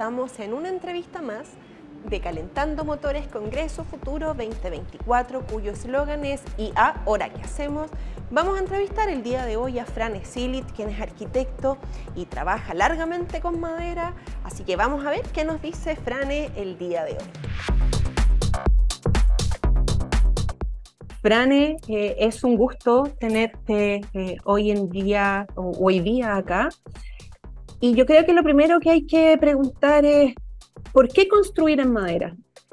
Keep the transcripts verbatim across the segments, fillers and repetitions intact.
estamos en una entrevista más de Calentando Motores Congreso Futuro veinte veinticuatro, cuyo eslogan es "Y ahora qué hacemos". Vamos a entrevistar el día de hoy a Fran Esilit, quien es arquitecto y trabaja largamente con madera, así que vamos a ver qué nos dice Frane el día de hoy. Frane, eh, es un gusto tenerte eh, hoy en día, o hoy día acá. Y yo creo que lo primero que hay que preguntar es, ¿por qué construir en madera?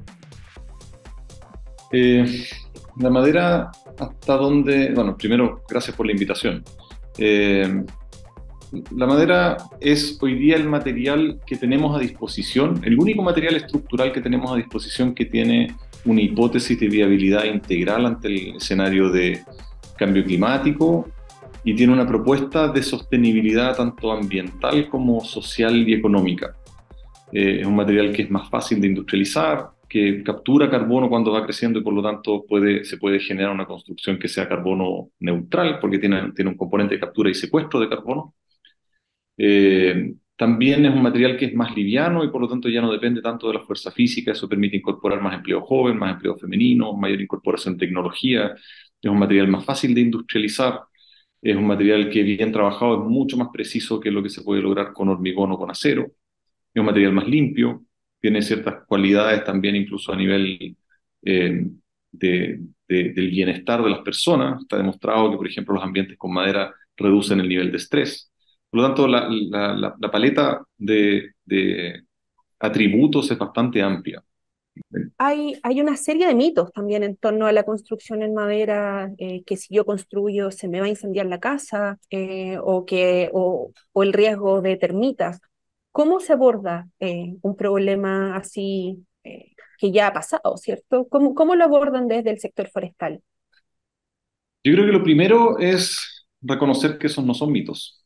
Eh, la madera, hasta donde, bueno, primero, gracias por la invitación. Eh, la madera es hoy día el material que tenemos a disposición, el único material estructural que tenemos a disposición que tiene una hipótesis de viabilidad integral ante el escenario de cambio climático y tiene una propuesta de sostenibilidad tanto ambiental como social y económica. Eh, es un material que es más fácil de industrializar, que captura carbono cuando va creciendo y por lo tanto puede, se puede generar una construcción que sea carbono neutral porque tiene, tiene un componente de captura y secuestro de carbono. Eh, también es un material que es más liviano y por lo tanto ya no depende tanto de la fuerza física. Eso permite incorporar más empleo joven, más empleo femenino, mayor incorporación de tecnología. Es un material más fácil de industrializar. Es un material que bien trabajado es mucho más preciso que lo que se puede lograr con hormigón o con acero. Es un material más limpio, tiene ciertas cualidades también incluso a nivel eh, de, de, del bienestar de las personas. Está demostrado que, por ejemplo, los ambientes con madera reducen el nivel de estrés. Por lo tanto, la, la, la, la paleta de, de atributos es bastante amplia. Hay, hay una serie de mitos también en torno a la construcción en madera, eh, que si yo construyo se me va a incendiar la casa, eh, o, que, o, o el riesgo de termitas. ¿Cómo se aborda eh, un problema así, eh, que ya ha pasado, ¿cierto? ¿Cómo, cómo lo abordan desde el sector forestal? Yo creo que lo primero es reconocer que esos no son mitos.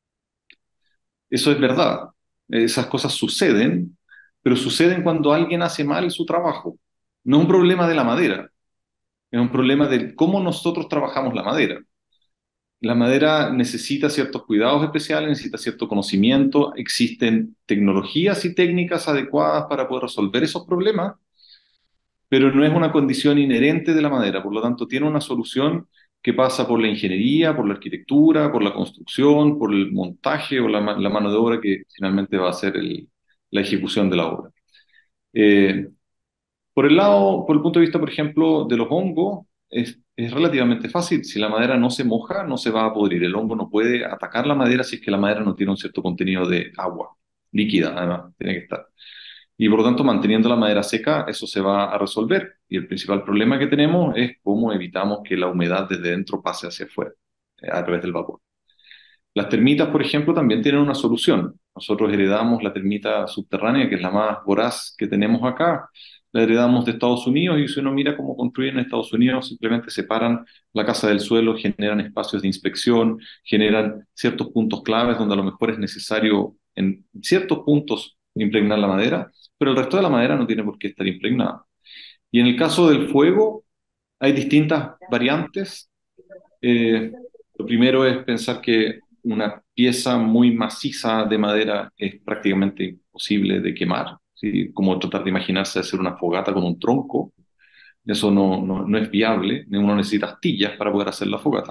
Eso es verdad. Esas cosas suceden, pero suceden cuando alguien hace mal su trabajo. No es un problema de la madera, es un problema de cómo nosotros trabajamos la madera. La madera necesita ciertos cuidados especiales, necesita cierto conocimiento, existen tecnologías y técnicas adecuadas para poder resolver esos problemas, pero no es una condición inherente de la madera, por lo tanto tiene una solución que pasa por la ingeniería, por la arquitectura, por la construcción, por el montaje o la, ma- la mano de obra que finalmente va a hacer el- la ejecución de la obra. Eh, por el lado, por el punto de vista, por ejemplo, de los hongos, es, es relativamente fácil. Si la madera no se moja, no se va a podrir. El hongo no puede atacar la madera si es que la madera no tiene un cierto contenido de agua líquida, además, tiene que estar. Y por lo tanto, manteniendo la madera seca, eso se va a resolver. Y el principal problema que tenemos es cómo evitamos que la humedad desde dentro pase hacia afuera, eh, a través del vapor. Las termitas, por ejemplo, también tienen una solución. Nosotros heredamos la termita subterránea, que es la más voraz que tenemos acá. La heredamos de Estados Unidos y si uno mira cómo construyen en Estados Unidos, simplemente separan la casa del suelo, generan espacios de inspección, generan ciertos puntos claves donde a lo mejor es necesario en ciertos puntos impregnar la madera, pero el resto de la madera no tiene por qué estar impregnada. Y en el caso del fuego, hay distintas variantes. Eh, lo primero es pensar que una pieza muy maciza de madera es prácticamente imposible de quemar, ¿sí? Como tratar de imaginarse hacer una fogata con un tronco, eso no, no, no es viable, uno necesita astillas para poder hacer la fogata.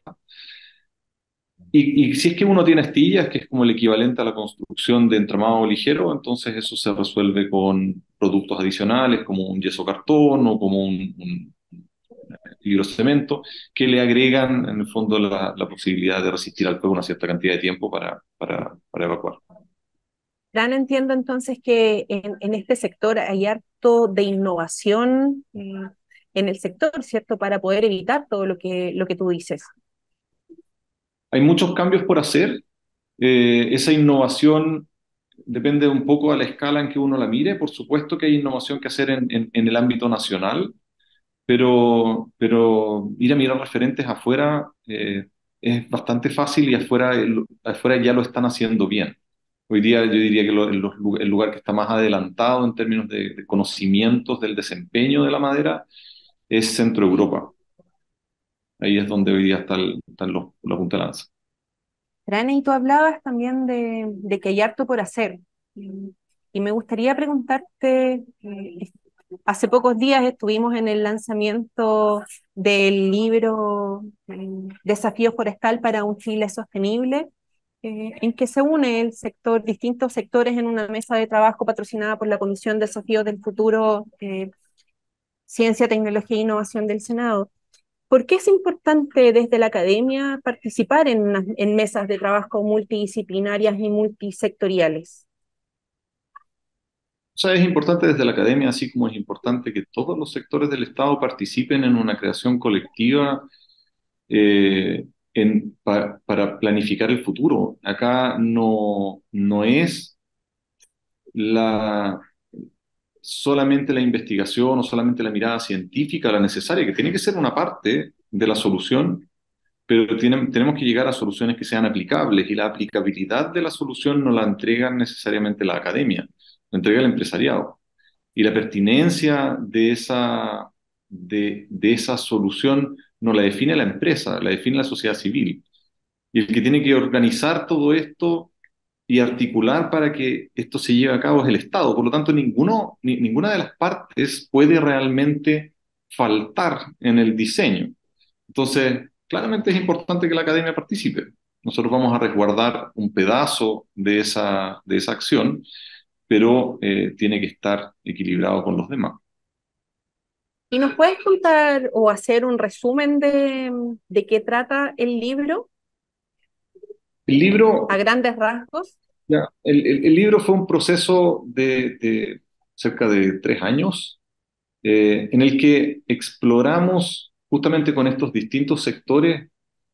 Y, y si es que uno tiene astillas, que es como el equivalente a la construcción de entramado ligero, entonces eso se resuelve con productos adicionales como un yeso cartón o como un, un fibrocemento, que le agregan en el fondo la, la posibilidad de resistir al fuego una cierta cantidad de tiempo para, para, para evacuar. Fran, entiendo entonces que en, en este sector hay harto de innovación, eh, en el sector, ¿cierto? Para poder evitar todo lo que, lo que tú dices. Hay muchos cambios por hacer. Eh, esa innovación depende un poco a la escala en que uno la mire. Por supuesto que hay innovación que hacer en, en, en el ámbito nacional, pero, pero ir a mirar referentes afuera eh, es bastante fácil y afuera, el- afuera ya lo están haciendo bien. Hoy día yo diría que lo- los lu- el lugar que está más adelantado en términos de, de conocimientos del desempeño de la madera es Centro Europa. Ahí es donde hoy día está el- están los, la punta de lanza. Fran, y tú hablabas también de, de que hay harto por hacer. Y me gustaría preguntarte, eh, hace pocos días estuvimos en el lanzamiento del libro eh, Desafío Forestal para un Chile Sostenible, eh, en que se une el sector, distintos sectores en una mesa de trabajo patrocinada por la Comisión de Desafíos del Futuro, eh, Ciencia, Tecnología e Innovación del Senado. ¿Por qué es importante desde la academia participar en, unas- en mesas de trabajo multidisciplinarias y multisectoriales? O sea, es importante desde la academia, así como es importante que todos los sectores del Estado participen en una creación colectiva eh, en- pa- para planificar el futuro. Acá no, no es la, solamente la investigación o solamente la mirada científica la necesaria, que tiene que ser una parte de la solución, pero tienen- tenemos que llegar a soluciones que sean aplicables y la aplicabilidad de la solución no la entrega necesariamente la academia, la entrega el empresariado. Y la pertinencia de esa, de, de esa solución no la define la empresa, la define la sociedad civil. Y el que tiene que organizar todo esto y articular para que esto se lleve a cabo es el Estado. Por lo tanto, ninguno, ni- ninguna de las partes puede realmente faltar en el diseño. Entonces, claramente es importante que la academia participe. Nosotros vamos a resguardar un pedazo de esa, de esa acción, pero eh, tiene que estar equilibrado con los demás. ¿Y nos puedes contar o hacer un resumen de, de qué trata el libro El a libro, grandes rasgos? ya, el, el- el libro fue un proceso de, de cerca de tres años eh, en el que exploramos justamente con estos distintos sectores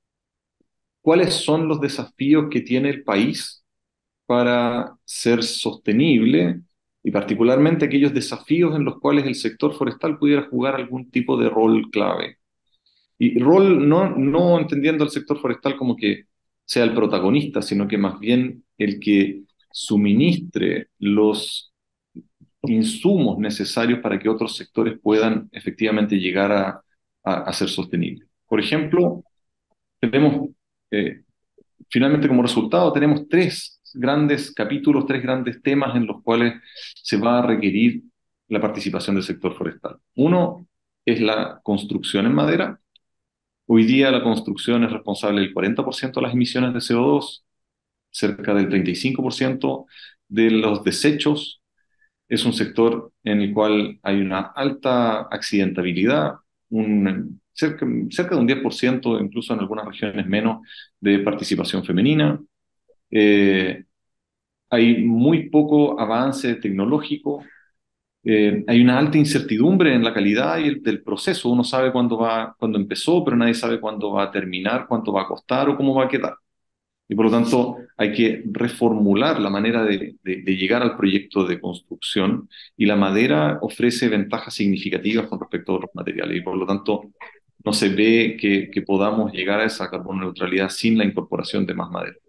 cuáles son los desafíos que tiene el país para ser sostenible y particularmente aquellos desafíos en los cuales el sector forestal pudiera jugar algún tipo de rol clave. Y rol no, no entendiendo al sector forestal como que sea el protagonista, sino que más bien el que suministre los insumos necesarios para que otros sectores puedan efectivamente llegar a, a, a ser sostenibles. Por ejemplo, tenemos, eh, finalmente como resultado, tenemos tres grandes capítulos, tres grandes temas en los cuales se va a requerir la participación del sector forestal. Uno es la construcción en madera. Hoy día la construcción es responsable del cuarenta por ciento de las emisiones de C O dos, cerca del treinta y cinco por ciento de los desechos. Es un sector en el cual hay una alta accidentabilidad, un, cerca, cerca de un diez por ciento, incluso en algunas regiones menos, de participación femenina. Eh, Hay muy poco avance tecnológico. Eh, hay una alta incertidumbre en la calidad y el, del proceso. Uno sabe cuándo va, cuándo empezó, pero nadie sabe cuándo va a terminar, cuánto va a costar o cómo va a quedar. Y por lo tanto hay que reformular la manera de, de- de llegar al proyecto de construcción y la madera ofrece ventajas significativas con respecto a otros materiales y por lo tanto no se ve que, que podamos llegar a esa carbono neutralidad sin la incorporación de más madera.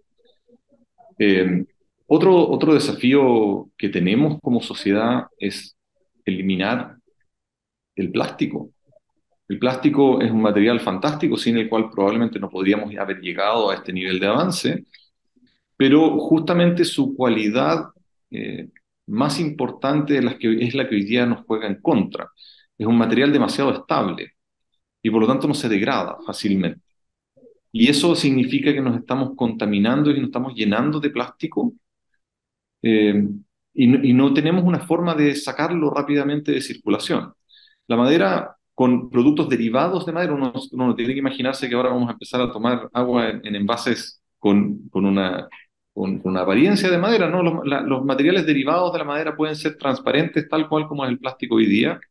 Eh, otro, otro desafío que tenemos como sociedad es eliminar el plástico. El plástico es un material fantástico sin el cual probablemente no podríamos haber llegado a este nivel de avance, pero justamente su cualidad eh, más importante es la, que, es la que hoy día nos juega en contra. Es un material demasiado estable y por lo tanto no se degrada fácilmente. Y eso significa que nos estamos contaminando y nos estamos llenando de plástico eh, y, no, y no tenemos una forma de sacarlo rápidamente de circulación. La madera con productos derivados de madera, uno, uno no tiene que imaginarse que ahora vamos a empezar a tomar agua en, en envases con, con una, con, con una apariencia de madera, ¿no? Los, la- los materiales derivados de la madera pueden ser transparentes tal cual como es el plástico hoy día,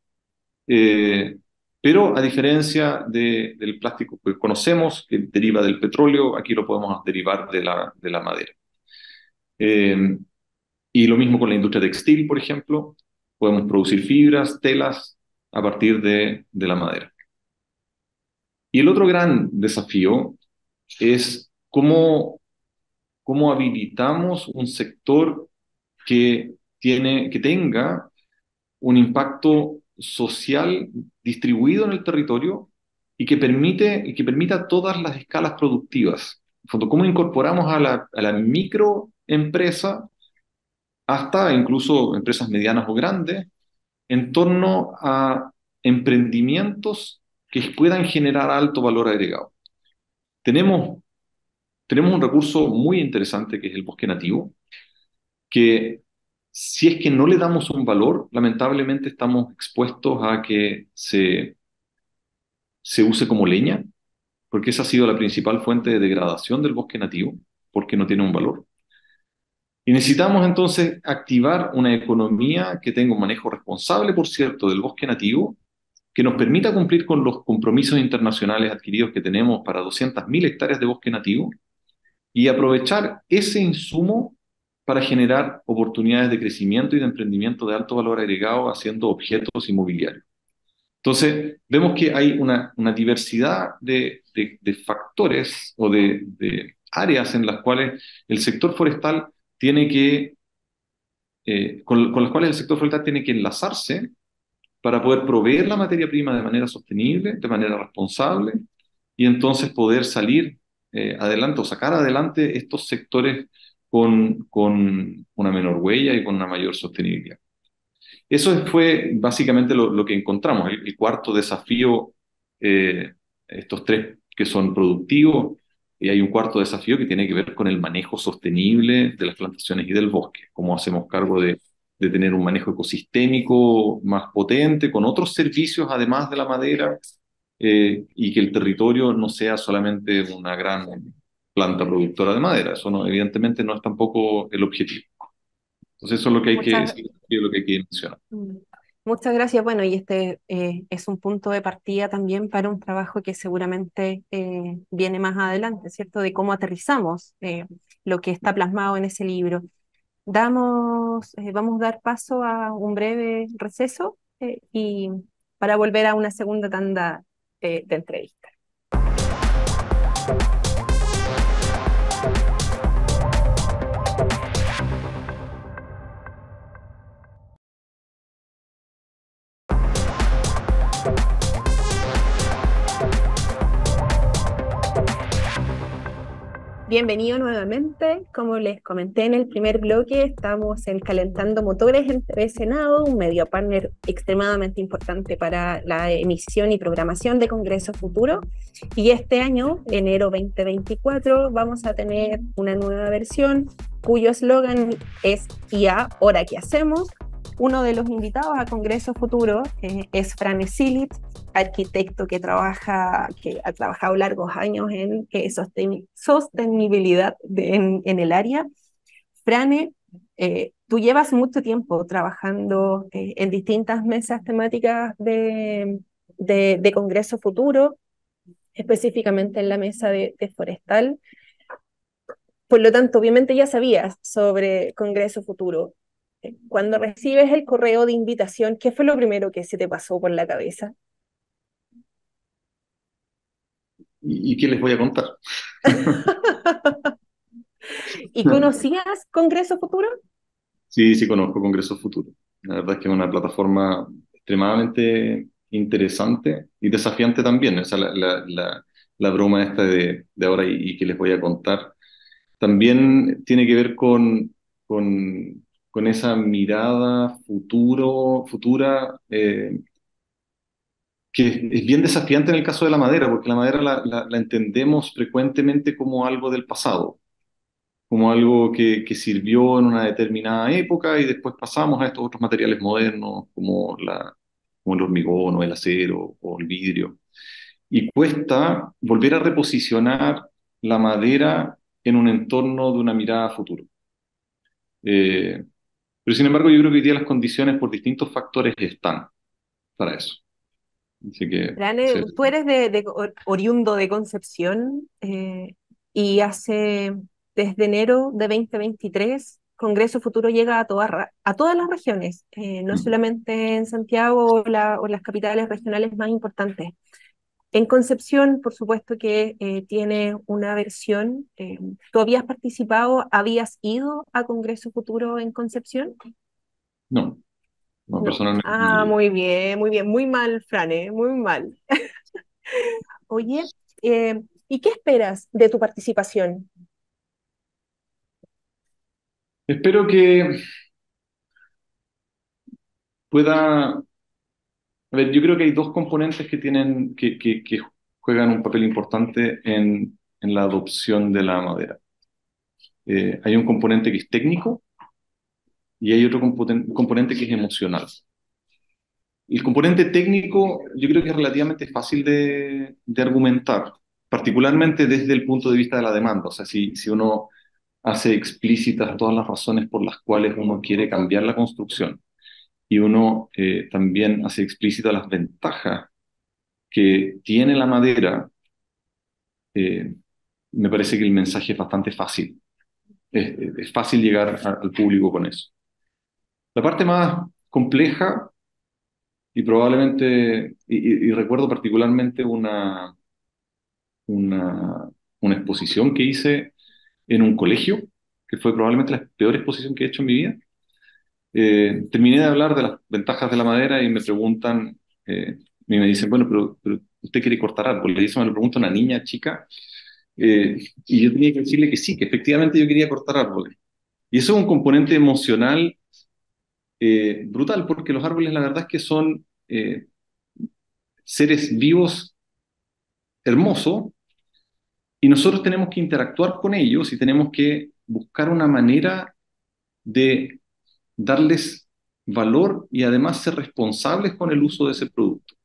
eh, pero a diferencia de- del plástico que conocemos, que deriva del petróleo, aquí lo podemos derivar de la, de la madera. Eh, y lo mismo con la industria textil, por ejemplo. Podemos producir fibras, telas a partir de, de la madera. Y el otro gran desafío es cómo, cómo habilitamos un sector que, tiene, que tenga un impacto social distribuido en el territorio y que, permite, y que permita todas las escalas productivas. En fondo, ¿cómo incorporamos a la, a la microempresa hasta incluso empresas medianas o grandes, en torno a emprendimientos que puedan generar alto valor agregado. Tenemos, tenemos un recurso muy interesante que es el bosque nativo, que si es que no le damos un valor, lamentablemente estamos expuestos a que se, se use como leña, porque esa ha sido la principal fuente de degradación del bosque nativo, porque no tiene un valor. Y necesitamos entonces activar una economía que tenga un manejo responsable, por cierto, del bosque nativo, que nos permita cumplir con los compromisos internacionales adquiridos que tenemos para doscientas mil hectáreas de bosque nativo y aprovechar ese insumo para generar oportunidades de crecimiento y de emprendimiento de alto valor agregado haciendo objetos inmobiliarios. Entonces, vemos que hay una, una diversidad de, de, de factores o de, de áreas en las cuales el sector forestal tiene que, eh, con, con las cuales el sector forestal tiene que enlazarse para poder proveer la materia prima de manera sostenible, de manera responsable, y entonces poder salir eh, adelante o sacar adelante estos sectores con, con una menor huella y con una mayor sostenibilidad. Eso fue básicamente lo, lo que encontramos. El, el cuarto desafío, eh, estos tres que son productivos, y hay un cuarto desafío que tiene que ver con el manejo sostenible de las plantaciones y del bosque. Cómo hacemos cargo de, de tener un manejo ecosistémico más potente, con otros servicios además de la madera, eh, y que el territorio no sea solamente una gran planta productora de madera. Eso no, evidentemente no es tampoco el objetivo. Entonces eso es lo que hay que, Muchas, eso es lo que hay que mencionar. mm, muchas gracias. Bueno, y este eh, es un punto de partida también para un trabajo que seguramente eh, viene más adelante, ¿cierto? De cómo aterrizamos eh, lo que está plasmado en ese libro. Damos, eh, vamos a dar paso a un breve receso eh, y para volver a una segunda tanda eh, de entrevista. Bienvenido nuevamente. Como les comenté en el primer bloque, estamos en Calentando Motores en T V Senado, un medio partner extremadamente importante para la emisión y programación de Congreso Futuro. Y este año, enero veinte veinticuatro, vamos a tener una nueva versión cuyo eslogan es I A, ¿ahora qué hacemos? Uno de los invitados a Congreso Futuro eh, es Frane Silic, arquitecto que, trabaja, que ha trabajado largos años en eh, sosten sostenibilidad de, en, en, el área. Frane, eh, tú llevas mucho tiempo trabajando eh, en distintas mesas temáticas de, de, de Congreso Futuro, específicamente en la mesa de, de Forestal. Por lo tanto, obviamente ya sabías sobre Congreso Futuro. Cuando recibes el correo de invitación, ¿qué fue lo primero que se te pasó por la cabeza? ¿Y, y qué les voy a contar? ¿Y conocías Congreso Futuro? Sí, sí conozco Congreso Futuro. La verdad es que es una plataforma extremadamente interesante y desafiante también. O sea, la, la, la, la broma esta de, de ahora y, y que les voy a contar también tiene que ver con, con, con esa mirada futuro, futura, eh, que es bien desafiante en el caso de la madera, porque la madera la, la, la entendemos frecuentemente como algo del pasado, como algo que, que sirvió en una determinada época y después pasamos a estos otros materiales modernos como, la, como el hormigón o el acero o el vidrio. Y cuesta volver a reposicionar la madera en un entorno de una mirada a futuro. Eh, pero sin embargo, yo creo que hoy día las condiciones por distintos factores están para eso. Así que, Rane, sí. tú eres de, de oriundo de Concepción eh, y hace desde enero de veinte veintitrés Congreso Futuro llega a, toda, a todas las regiones, eh, no Mm. solamente en Santiago o, la, o las capitales regionales más importantes. En Concepción, por supuesto que eh, tiene una versión. Eh, ¿tú habías participado, habías ido a Congreso Futuro en Concepción? No, no, No. personalmente no Ah, diría. muy bien, muy bien, muy mal, Frane, muy mal. Oye, eh, ¿y qué esperas de tu participación? Espero que pueda... A ver, yo creo que hay dos componentes que tienen, que, que, que juegan un papel importante en, en la adopción de la madera. Eh, hay un componente que es técnico y hay otro componen- componente que es emocional. El componente técnico yo creo que es relativamente fácil de, de argumentar, particularmente desde el punto de vista de la demanda. O sea, si, si uno hace explícitas todas las razones por las cuales uno quiere cambiar la construcción y uno eh, también hace explícitas las ventajas que tiene la madera, eh, me parece que el mensaje es bastante fácil. Es, es fácil llegar a- al público con eso. La parte más compleja y probablemente, y, y- y recuerdo particularmente una, una, una exposición que hice en un colegio, que fue probablemente la peor exposición que he hecho en mi vida. Eh, terminé de hablar de las ventajas de la madera y me preguntan, eh, y me dicen, bueno, pero, pero ¿usted quiere cortar árboles? Y eso me lo pregunta una niña chica, eh, y yo tenía que decirle que sí, que efectivamente yo quería cortar árboles. Y eso es un componente emocional eh, brutal, porque los árboles la verdad es que son eh, seres vivos hermosos y nosotros tenemos que interactuar con ellos y tenemos que buscar una manera de darles valor y además ser responsables con el uso de ese producto.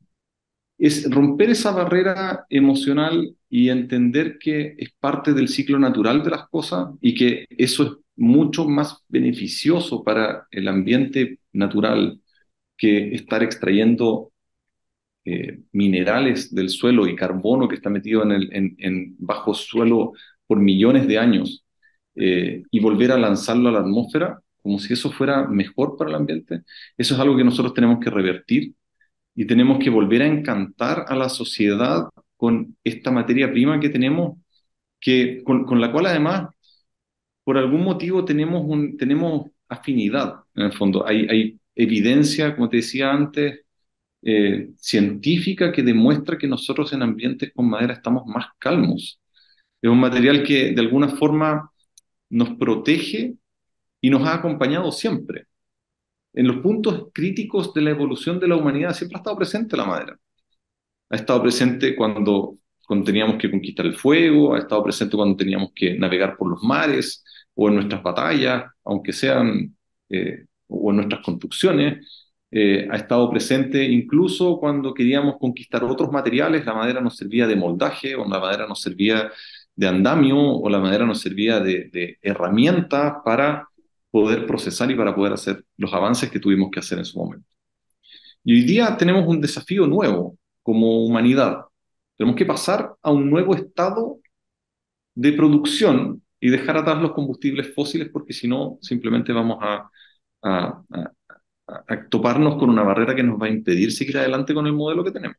Es romper esa barrera emocional y entender que es parte del ciclo natural de las cosas y que eso es mucho más beneficioso para el ambiente natural que estar extrayendo eh, minerales del suelo y carbono que está metido en, el, en, en bajo suelo por millones de años eh, y volver a lanzarlo a la atmósfera como si eso fuera mejor para el ambiente. Eso es algo que nosotros tenemos que revertir y tenemos que volver a encantar a la sociedad con esta materia prima que tenemos, que, con, con la cual además, por algún motivo, tenemos, un, tenemos afinidad, en el fondo. Hay, hay evidencia, como te decía antes, eh, científica que demuestra que nosotros en ambientes con madera estamos más calmos. Es un material que de alguna forma nos protege y nos ha acompañado siempre. En los puntos críticos de la evolución de la humanidad siempre ha estado presente la madera. Ha estado presente cuando, cuando teníamos que conquistar el fuego, ha estado presente cuando teníamos que navegar por los mares o en nuestras batallas, aunque sean, eh, o en nuestras construcciones. Eh, ha estado presente incluso cuando queríamos conquistar otros materiales, la madera nos servía de moldaje, o la madera nos servía de andamio, o la madera nos servía de, de herramienta para poder procesar y para poder hacer los avances que tuvimos que hacer en su momento. Y hoy día tenemos un desafío nuevo como humanidad. Tenemos que pasar a un nuevo estado de producción y dejar atrás los combustibles fósiles porque si no, simplemente vamos a, a, a- a toparnos con una barrera que nos va a impedir seguir adelante con el modelo que tenemos.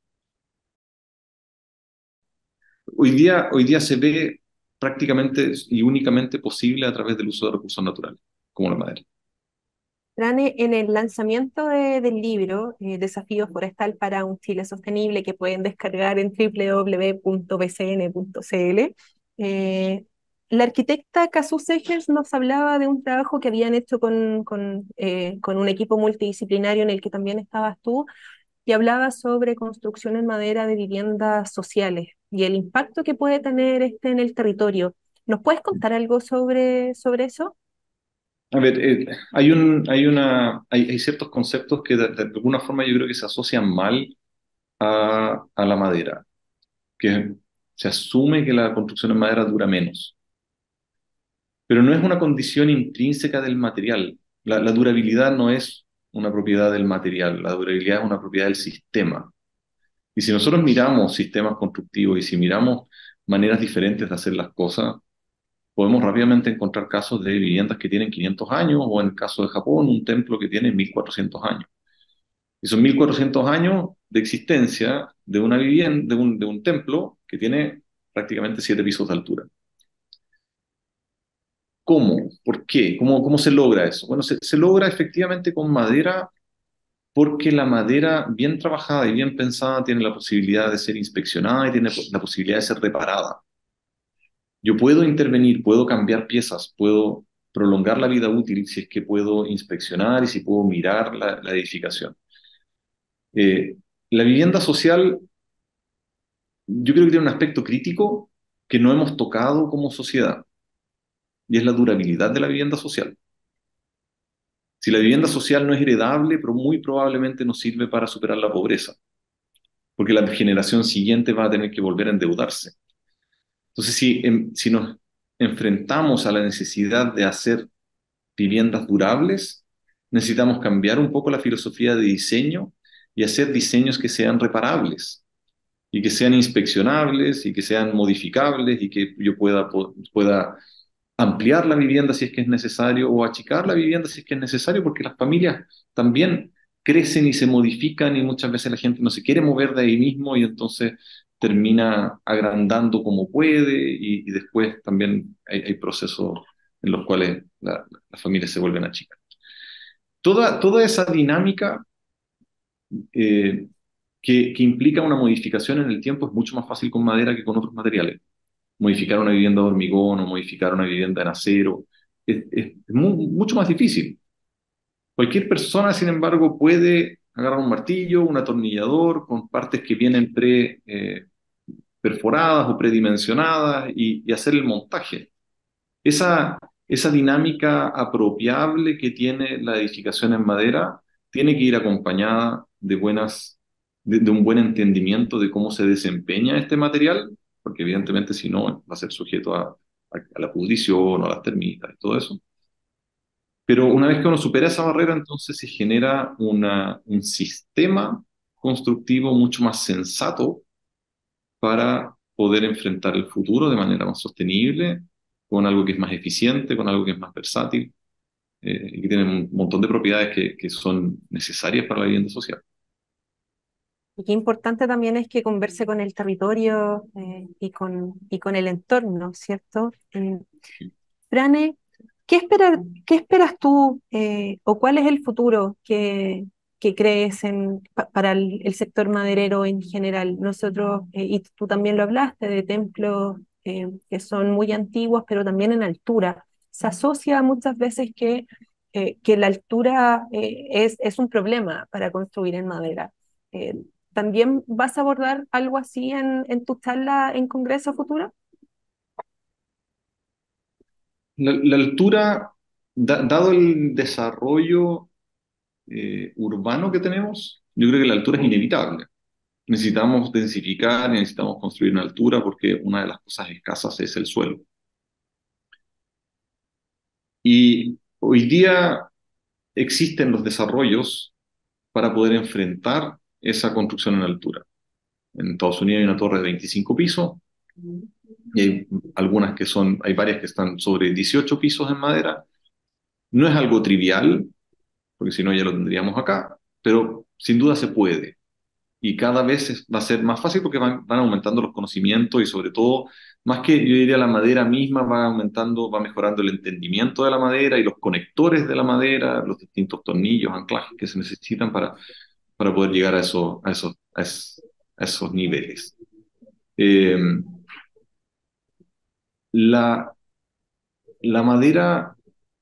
Hoy día, hoy día se ve prácticamente y únicamente posible a través del uso de recursos naturales, como la madera. Trane, en el lanzamiento de- del libro, eh, Desafío Forestal para un Chile Sostenible, que pueden descargar en w w w punto b c n punto c l, eh, la arquitecta Casu Segers nos hablaba de un trabajo que habían hecho con, con, eh, con un equipo multidisciplinario en el que también estabas tú, y hablaba sobre construcción en madera de viviendas sociales y el impacto que puede tener este en el territorio. ¿Nos puedes contar algo sobre, sobre eso? A ver, eh, hay un, hay una, hay, hay ciertos conceptos que de, de alguna forma yo creo que se asocian mal a, a la madera, que se asume que la construcción en madera dura menos, pero no es una condición intrínseca del material. La, la durabilidad no es una propiedad del material, la durabilidad es una propiedad del sistema. Y si nosotros miramos sistemas constructivos y si miramos maneras diferentes de hacer las cosas, podemos rápidamente encontrar casos de viviendas que tienen quinientos años o en el caso de Japón, un templo que tiene mil cuatrocientos años. Y son mil cuatrocientos años de existencia de una vivienda, de un, de un templo que tiene prácticamente siete pisos de altura. ¿Cómo? ¿Por qué? ¿Cómo, cómo se logra eso? Bueno, se, se logra efectivamente con madera porque la madera bien trabajada y bien pensada tiene la posibilidad de ser inspeccionada y tiene la posibilidad de ser reparada. Yo puedo intervenir, puedo cambiar piezas, puedo prolongar la vida útil si es que puedo inspeccionar y si puedo mirar la, la edificación. Eh, la vivienda social, yo creo que tiene un aspecto crítico que no hemos tocado como sociedad, y es la durabilidad de la vivienda social. Si la vivienda social no es heredable, pero muy probablemente no sirve para superar la pobreza, porque la generación siguiente va a tener que volver a endeudarse. Entonces, si, em, si nos enfrentamos a la necesidad de hacer viviendas durables, necesitamos cambiar un poco la filosofía de diseño y hacer diseños que sean reparables y que sean inspeccionables y que sean modificables y que yo pueda, pueda ampliar la vivienda si es que es necesario o achicar la vivienda si es que es necesario, porque las familias también crecen y se modifican y muchas veces la gente no se quiere mover de ahí mismo y entonces termina agrandando como puede y, y después también hay, hay procesos en los cuales la- las familias se vuelven a chicar. Toda, toda esa dinámica eh, que, que implica una modificación en el tiempo es mucho más fácil con madera que con otros materiales. Modificar una vivienda de hormigón o modificar una vivienda en acero es, es mu- mucho más difícil. Cualquier persona, sin embargo, puede agarrar un martillo, un atornillador con partes que vienen pre, eh, perforadas o predimensionadas y, y hacer el montaje. Esa, esa dinámica apropiable que tiene la edificación en madera tiene que ir acompañada de buenas, de, de un buen entendimiento de cómo se desempeña este material, porque evidentemente si no va a ser sujeto a, a, a la pudrición o a las termitas y todo eso. Pero una vez que uno supera esa barrera, entonces se genera una, un sistema constructivo mucho más sensato para poder enfrentar el futuro de manera más sostenible, con algo que es más eficiente, con algo que es más versátil eh, y que tiene un montón de propiedades que, que son necesarias para la vivienda social. Y qué importante también es que converse con el territorio eh, y con, y con el entorno, ¿cierto? Eh, Frane, ¿qué esperar, qué esperas tú eh, o cuál es el futuro que, que crees en, pa- para el, el sector maderero en general? Nosotros, eh, y tú también lo hablaste, de templos eh, que son muy antiguos, pero también en altura. Se asocia muchas veces que, eh, que la altura eh, es, es un problema para construir en madera. Eh, ¿También vas a abordar algo así en, en tu charla en Congreso Futuro? La, la altura, da- dado el desarrollo eh, urbano que tenemos, yo creo que la altura es inevitable. Necesitamos densificar, necesitamos construir una altura porque una de las cosas escasas es el suelo. Y hoy día existen los desarrollos para poder enfrentar esa construcción en altura. En Estados Unidos hay una torre de veinticinco pisos y hay algunas que son, hay varias que están sobre dieciocho pisos en madera. No es algo trivial, porque si no ya lo tendríamos acá, pero sin duda se puede. Y cada vez es- va a ser más fácil porque van, van aumentando los conocimientos y sobre todo, más que yo diría la madera misma, va aumentando, va mejorando el entendimiento de la madera y los conectores de la madera, los distintos tornillos, anclajes que se necesitan para, para poder llegar a, eso, a, esos, a, es- a esos niveles. Eh, la, la madera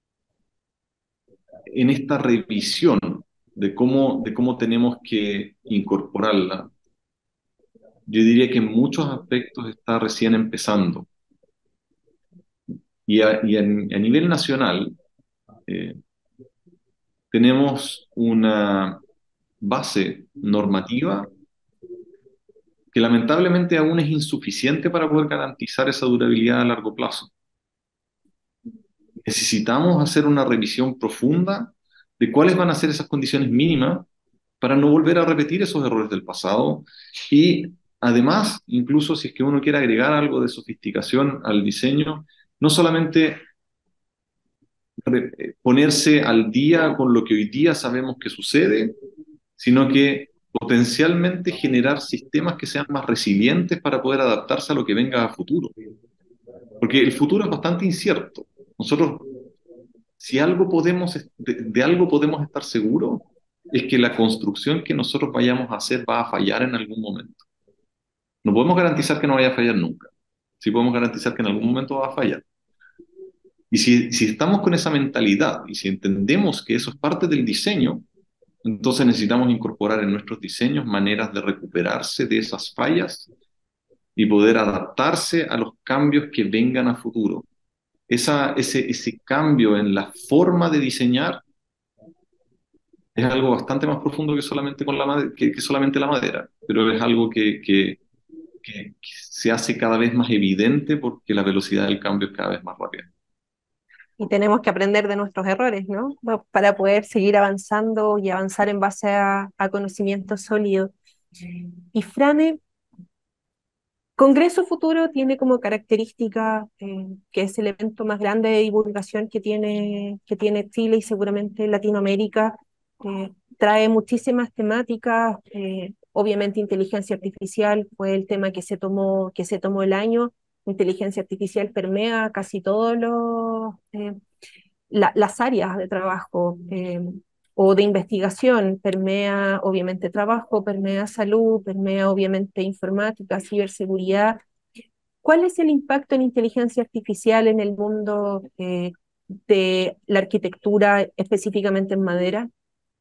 en esta revisión de cómo, de cómo tenemos que incorporarla, yo diría que en muchos aspectos está recién empezando. Y a, y a- a nivel nacional, eh, tenemos una base normativa que lamentablemente aún es insuficiente para poder garantizar esa durabilidad a largo plazo. Necesitamos hacer una revisión profunda de cuáles van a ser esas condiciones mínimas para no volver a repetir esos errores del pasado y además, incluso si es que uno quiere agregar algo de sofisticación al diseño, no solamente re- eh, ponerse al día con lo que hoy día sabemos que sucede, sino que potencialmente generar sistemas que sean más resilientes para poder adaptarse a lo que venga a futuro. Porque el futuro es bastante incierto. Nosotros, si algo podemos, de, de algo podemos estar seguros, es que la construcción que nosotros vayamos a hacer va a fallar en algún momento. No podemos garantizar que no vaya a fallar nunca. Sí podemos garantizar que en algún momento va a fallar. Y si, si estamos con esa mentalidad y si entendemos que eso es parte del diseño, entonces necesitamos incorporar en nuestros diseños maneras de recuperarse de esas fallas y poder adaptarse a los cambios que vengan a futuro. Esa, ese, ese cambio en la forma de diseñar es algo bastante más profundo que solamente, con la made- que, que solamente la madera, pero es algo que, que, que- que se hace cada vez más evidente porque la velocidad del cambio es cada vez más rápida. Y tenemos que aprender de nuestros errores, ¿no? Pa- Para poder seguir avanzando y avanzar en base a, a conocimientos sólidos. Y Frane, Congreso Futuro tiene como característica eh, que es el evento más grande de divulgación que tiene, que tiene Chile y seguramente Latinoamérica. Eh, trae muchísimas temáticas, eh, obviamente inteligencia artificial fue el tema que se tomó, que se tomó el año. Inteligencia artificial permea casi todos los, eh, la- las áreas de trabajo eh, o de investigación, permea obviamente trabajo, permea salud, permea obviamente informática, ciberseguridad. ¿Cuál es el impacto en inteligencia artificial en el mundo eh, de la arquitectura, específicamente en madera?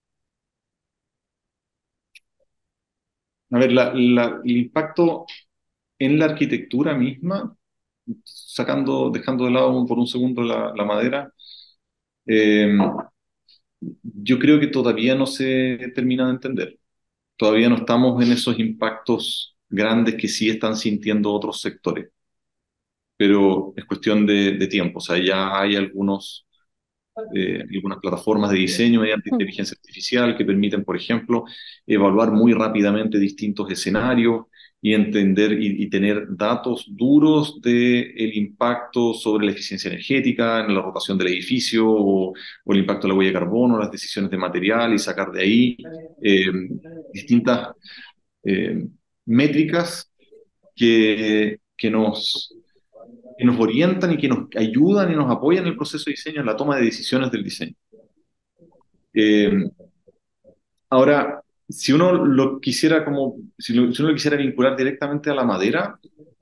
A ver, la- la- el impacto en la arquitectura misma, sacando, dejando de lado por un segundo la, la madera, eh, yo creo que todavía no se termina de entender. Todavía no estamos en esos impactos grandes que sí están sintiendo otros sectores, pero es cuestión de, de tiempo. O sea, ya hay algunos eh, algunas plataformas de diseño mediante inteligencia artificial que permiten, por ejemplo, evaluar muy rápidamente distintos escenarios y entender y, y tener datos duros del impacto sobre la eficiencia energética, en la rotación del edificio o, o el impacto de la huella de carbono, las decisiones de material y sacar de ahí eh, distintas eh, métricas que, que nos que nos orientan y que nos ayudan y nos apoyan en el proceso de diseño, en la toma de decisiones del diseño. Eh, Ahora, si uno lo quisiera como, si, lo- si uno lo quisiera vincular directamente a la madera,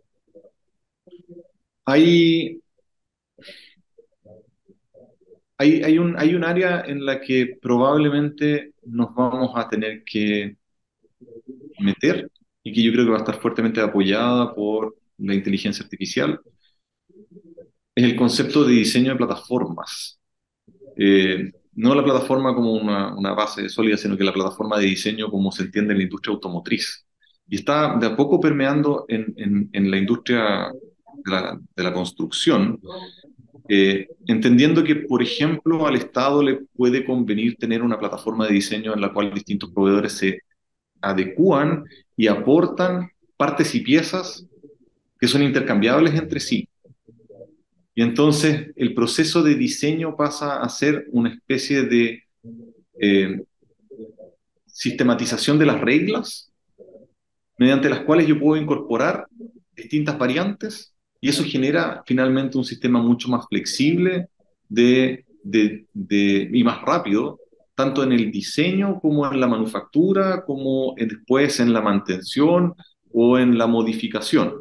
hay, hay, hay un, hay un área en la que probablemente nos vamos a tener que meter y que yo creo que va a estar fuertemente apoyada por la inteligencia artificial, es el concepto de diseño de plataformas. Eh, no la plataforma como una, una base sólida, sino que la plataforma de diseño como se entiende en la industria automotriz. Y está de a poco permeando en, en- en la industria de la, de la construcción, eh, entendiendo que, por ejemplo, al Estado le puede convenir tener una plataforma de diseño en la cual distintos proveedores se adecúan y aportan partes y piezas que son intercambiables entre sí. Y entonces el proceso de diseño pasa a ser una especie de eh, sistematización de las reglas mediante las cuales yo puedo incorporar distintas variantes y eso genera finalmente un sistema mucho más flexible de, de, de- y más rápido, tanto en el diseño como en la manufactura, como en- después en la mantención o en la modificación.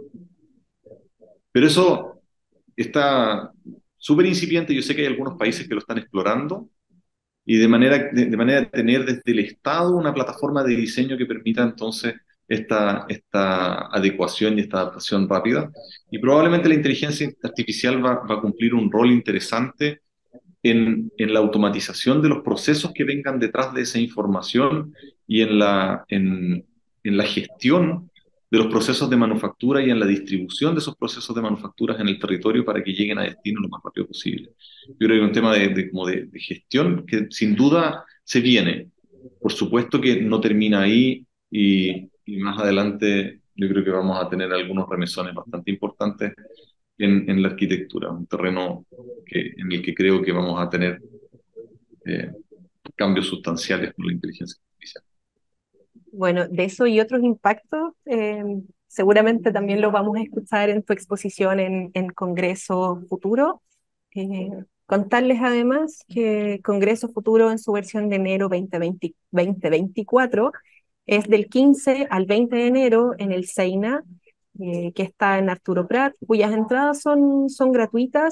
Pero eso está súper incipiente, yo sé que hay algunos países que lo están explorando, y de manera, de, de manera de tener desde el Estado una plataforma de diseño que permita entonces esta, esta adecuación y esta adaptación rápida. Y probablemente la inteligencia artificial va, va a cumplir un rol interesante en, en la automatización de los procesos que vengan detrás de esa información y en la, en, en la gestión de los procesos de manufactura y en la distribución de esos procesos de manufacturas en el territorio para que lleguen a destino lo más rápido posible. Yo creo que es un tema de, de, como de, de gestión que sin duda se viene. Por supuesto que no termina ahí y, y más adelante yo creo que vamos a tener algunos remesones bastante importantes en, en la arquitectura, un terreno que, en el que creo que vamos a tener eh, cambios sustanciales con la inteligencia artificial. Bueno, de eso y otros impactos, eh, seguramente también lo vamos a escuchar en tu exposición en, en Congreso Futuro. Eh, Contarles además que Congreso Futuro en su versión de enero dos mil veinte dos mil veinticuatro es del quince al veinte de enero en el SEINA, eh, que está en Arturo Prat, cuyas entradas son, son gratuitas.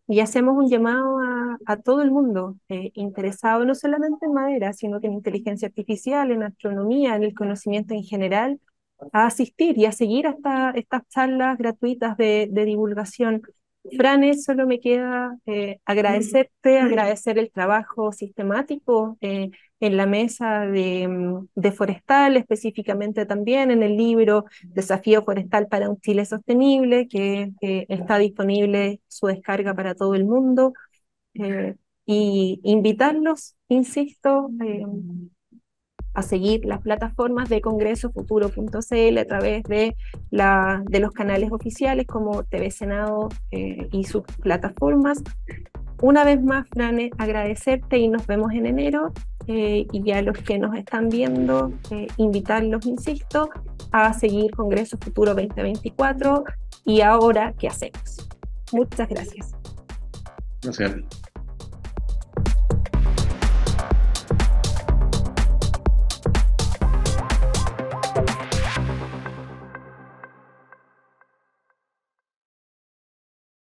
y hacemos un llamado a, a todo el mundo eh, interesado no solamente en madera, sino que en inteligencia artificial, en astronomía, en el conocimiento en general, a asistir y a seguir hasta estas charlas gratuitas de, de divulgación. Franes, solo me queda eh, agradecerte, agradecer el trabajo sistemático eh, en la mesa de, mm, de forestal, específicamente también en el libro Desafío Forestal para un Chile Sostenible, que eh, está disponible su descarga para todo el mundo. Eh, y invitarlos, insisto, eh, a seguir las plataformas de congreso futuro punto c l a través de, la, de los canales oficiales como T V Senado eh, y sus plataformas. Una vez más, Frane, agradecerte y nos vemos en enero. Eh, y a los que nos están viendo, eh, invitarlos, insisto, a seguir Congreso Futuro veinte veinticuatro y ahora, ¿qué hacemos? Muchas gracias. Gracias.